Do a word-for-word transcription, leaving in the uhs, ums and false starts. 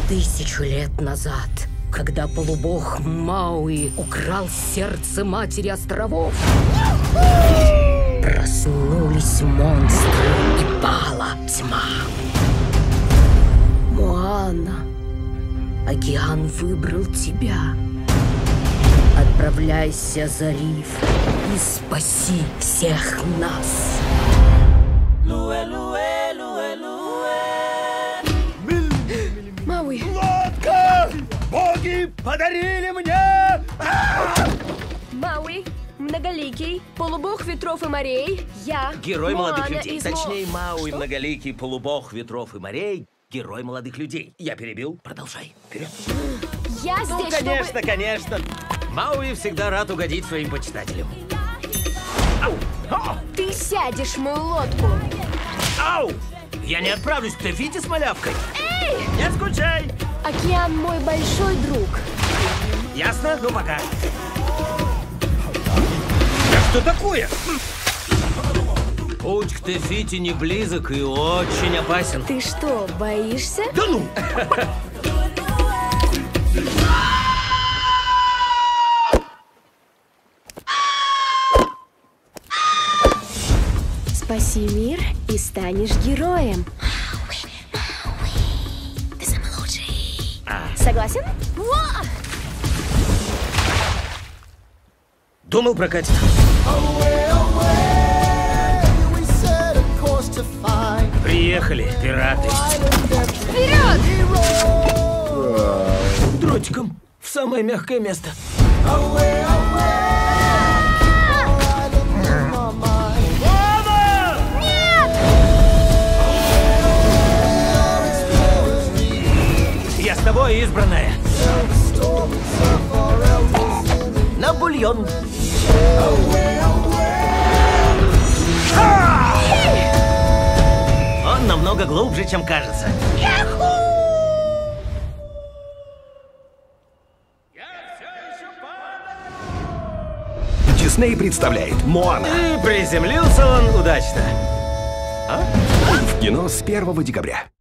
Тысячу лет назад, когда полубог Мауи украл сердце матери островов, проснулись монстры и пала тьма. Моана, океан выбрал тебя. Отправляйся за риф и спаси всех нас. Мауи. Лодка! Боги подарили мне! Мауи, многоликий, полубог ветров и морей, я, Герой Моана молодых людей. из Точнее, Мо- Мауи, Что? многоликий, полубог ветров и морей. Герой молодых людей. Я перебил. Продолжай. Вперед. Я Ну, здесь, конечно, чтобы... конечно. Мауи всегда рад угодить своим почитателям. Ау! О! Ты сядешь в мою лодку. Ау! Я не отправлюсь к Тефите с малявкой. Эй! Не скучай. Океан мой большой друг. Ясно? Ну, пока. Да что такое? Путь к Тефите не близок и очень опасен. Ты что, боишься? Да ну! Спаси мир и станешь героем. Ты самый лучший. Согласен? Во! Думал, прокатит. Приехали, пираты. Вперед! Дротиком в самое мягкое место. Я с тобой, избранная. На бульон. Он намного глубже, чем кажется. Дисней представляет Моана. И приземлился он удачно. В кино с первого декабря.